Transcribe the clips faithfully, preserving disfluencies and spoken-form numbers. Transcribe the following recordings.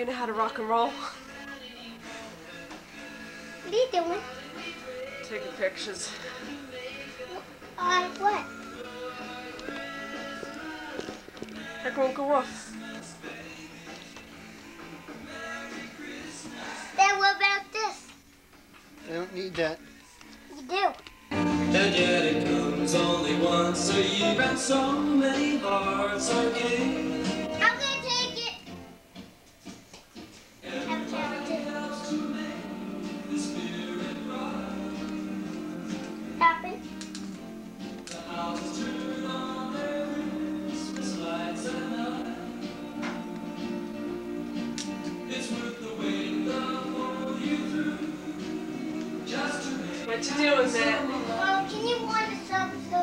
know how to rock and roll. What are you doing? Taking pictures. Uh, what? Heck won't go off. Then what about this? I don't need that. You do. And yet it comes only once a year, and so many hearts are gay. I'm gonna take it. I'm gonna take it. Happen. The houses turn on their Christmas lights at night. It's worth the wait, they'll pull you through. Just to make What you doing, Matt? Well, can you want to sub so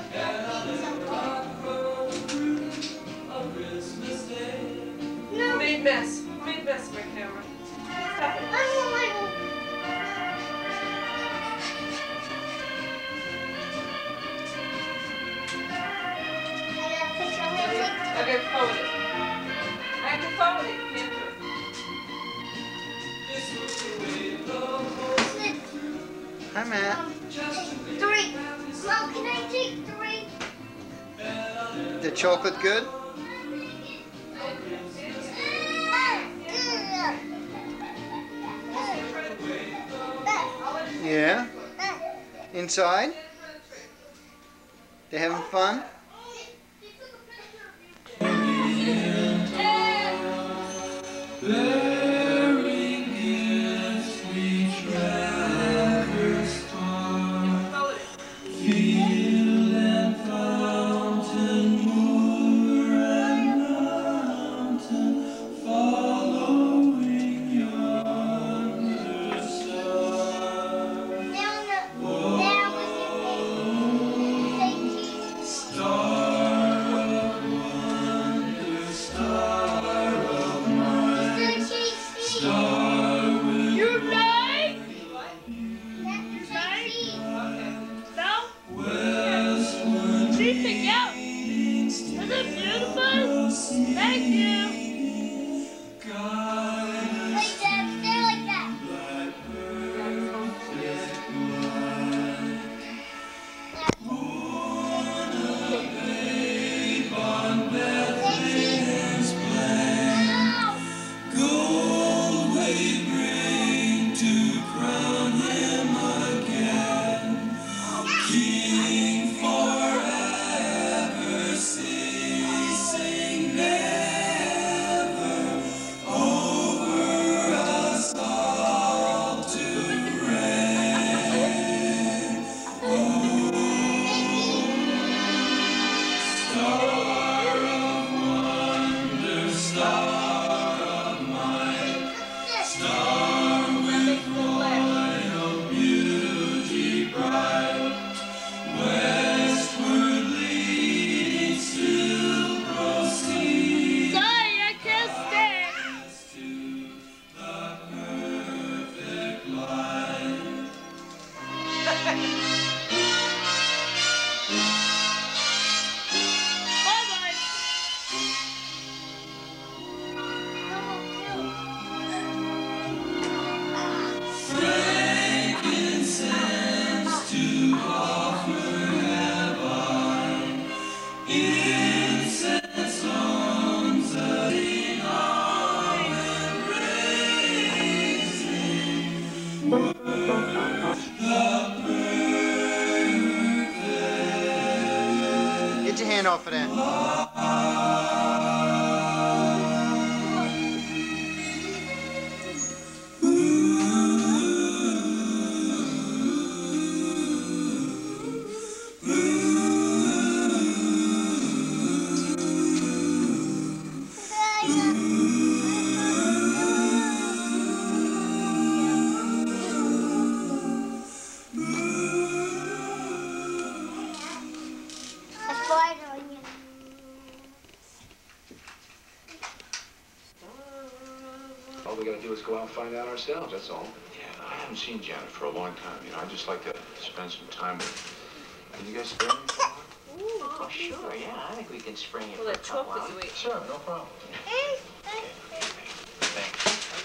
No. Made mess. Made mess of my camera. Stop it. I don't want to. I got a picture of it. I can forward it. I can forward it. You can't do it. Hi, Matt. Um, three. Mom, can I take three? The chocolate good? Yeah? Inside? They having fun? Get your hand off of that. All we gotta do is go out and find out ourselves, that's all. Yeah, I haven't seen Janet for a long time. You know, I'd just like to spend some time with her. Can you guys spare me for a while? Ooh, oh, sure, yeah. I think we can spring it Well, for a that couple chocolate hours. you ate. Sure, no problem. Mm. Okay, thanks.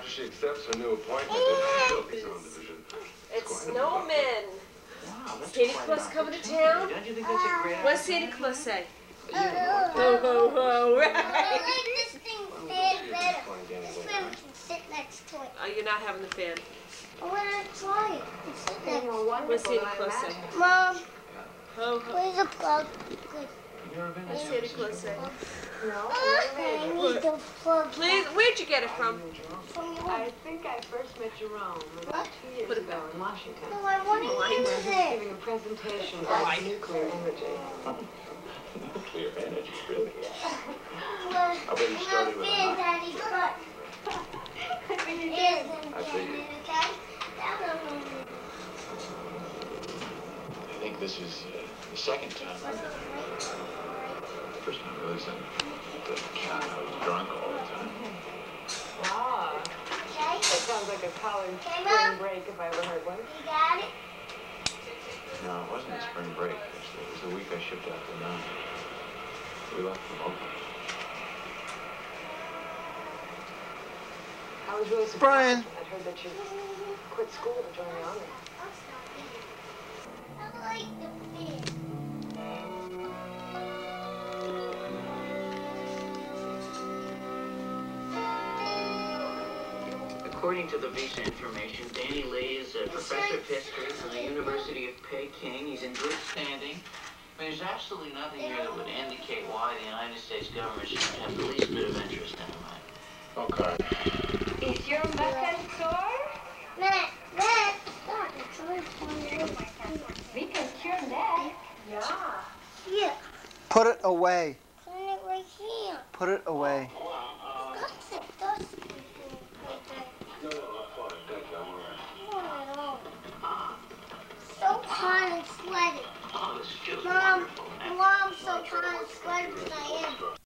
after she accepts her new appointment at Phillies on division. It's snowmen. Wow, that's Santa quite Claus an coming to opportunity. town? Don't you think that's a great What's idea? Santa Claus say? Oh, Ho, ho, ho, I right. like this thing fan better. This fan we can sit next to it. Oh, you're not having the fan. I want to try it. and sit next. What's Santa Claus say? Mom, Ho, ho. where's the plug? Good. You never been to What's San Santa Francisco? Claus say? I need the plug. Please, where'd you get it from? From your I think I first met Jerome about two years Put it ago back. in Washington. No, I want to use He was it. giving a presentation Right. on nuclear energy. Nuclear energy, really? Well, I bet you started with a fan, knife. Daddy, but I think he it did. isn't. I figured. Okay? That one. I think this is uh, the second time I've been there. First time I was in the cat. I was drunk all the time. Ah, Okay? that sounds like a college Okay, spring Mom. break if I ever heard one. You got it? No, it wasn't a spring break, actually. It was the week I shipped out to Nine. We left from Oakland. I was really surprised. Brian. I'd heard that you quit school to join the army. I'll stop it. I like the fan. According to the visa information, Danny Lee is a professor of history from the University of Peking. He's in good standing. I mean, there's absolutely nothing here that would indicate why the United States government should have the least bit of interest in him. Okay. Is your bucket sore? Matt, Matt, stop. It's only for we can cure that. Yeah. Yeah. Put it away. Put it right here. Put it away. That's it. That's it. No, no, I'm fine. Thank you. I'm all right. Not at all. So hot and sweaty. Oh, this is just Mom, wonderful. Mom, so hot and sweaty as I am.